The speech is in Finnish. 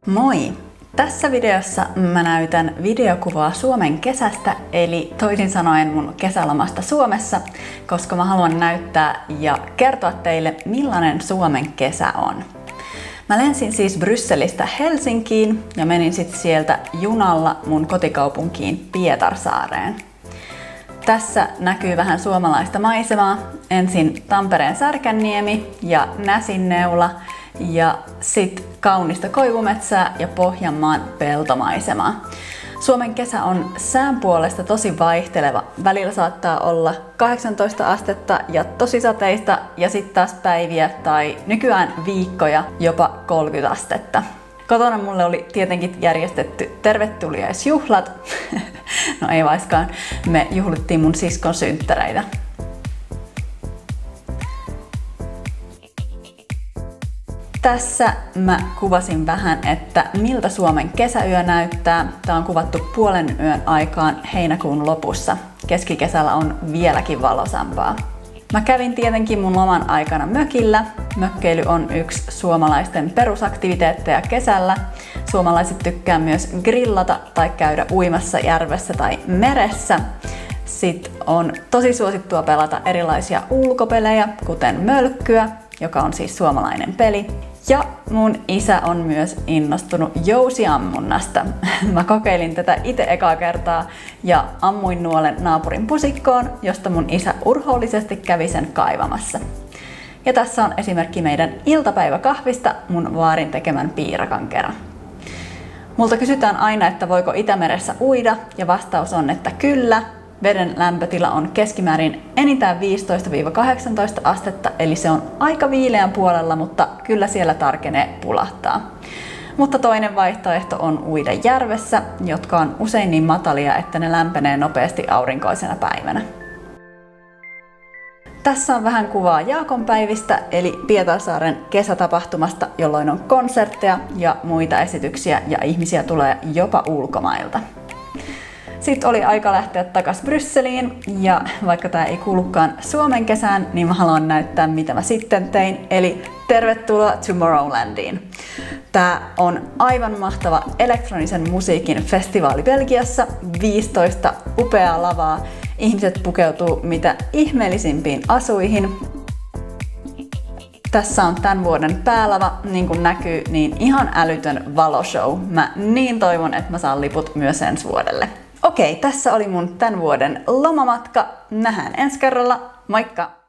Moi! Tässä videossa mä näytän videokuvaa Suomen kesästä, eli toisin sanoen mun kesälomasta Suomessa, koska mä haluan näyttää ja kertoa teille, millainen Suomen kesä on. Mä lensin siis Brysselistä Helsinkiin ja menin sitten sieltä junalla mun kotikaupunkiin Pietarsaareen. Tässä näkyy vähän suomalaista maisemaa. Ensin Tampereen Särkänniemi ja Näsinneula ja sitten kaunista koivumetsää ja Pohjanmaan peltomaisemaa. Suomen kesä on sään puolesta tosi vaihteleva. Välillä saattaa olla 18 astetta ja tosi sateista ja sitten taas päiviä tai nykyään viikkoja jopa 30 astetta. Kotona mulle oli tietenkin järjestetty tervetuliaisjuhlat. No ei vaiskaan, me juhlittiin mun siskon synttäreitä. Tässä mä kuvasin vähän, että miltä Suomen kesäyö näyttää. Tää on kuvattu puolen yön aikaan heinäkuun lopussa. Keskikesällä on vieläkin valosampaa. Mä kävin tietenkin mun loman aikana mökillä. Mökkeily on yksi suomalaisten perusaktiviteetteja kesällä. Suomalaiset tykkää myös grillata tai käydä uimassa järvessä tai meressä. Sitten on tosi suosittua pelata erilaisia ulkopelejä, kuten mölkkyä, joka on siis suomalainen peli. Ja mun isä on myös innostunut jousiammunnasta. Mä kokeilin tätä itse ekaa kertaa ja ammuin nuolen naapurin pusikkoon, josta mun isä urhoollisesti kävi sen kaivamassa. Ja tässä on esimerkki meidän iltapäiväkahvista mun vaarin tekemän piirakan kera. Multa kysytään aina, että voiko Itämeressä uida, ja vastaus on, että kyllä. Veden lämpötila on keskimäärin enintään 15–18 astetta, eli se on aika viileän puolella, mutta kyllä siellä tarkenee pulahtaa. Mutta toinen vaihtoehto on uida järvessä, jotka on usein niin matalia, että ne lämpenee nopeasti aurinkoisena päivänä. Tässä on vähän kuvaa Jaakonpäivistä, eli Pietarsaaren kesätapahtumasta, jolloin on konsertteja ja muita esityksiä ja ihmisiä tulee jopa ulkomailta. Sitten oli aika lähteä takaisin Brysseliin, ja vaikka tää ei kuulukaan Suomen kesään, niin mä haluan näyttää, mitä mä sitten tein. Eli tervetuloa Tomorrowlandiin. Tää on aivan mahtava elektronisen musiikin festivaali Belgiassa, 15 upeaa lavaa. Ihmiset pukeutuu mitä ihmeellisimpiin asuihin. Tässä on tämän vuoden päälava, niin kuin näkyy, niin ihan älytön valoshow. Mä niin toivon, että mä saan liput myös ensi vuodelle. Okei, tässä oli mun tämän vuoden lomamatka. Nähdään ensi kerralla. Moikka!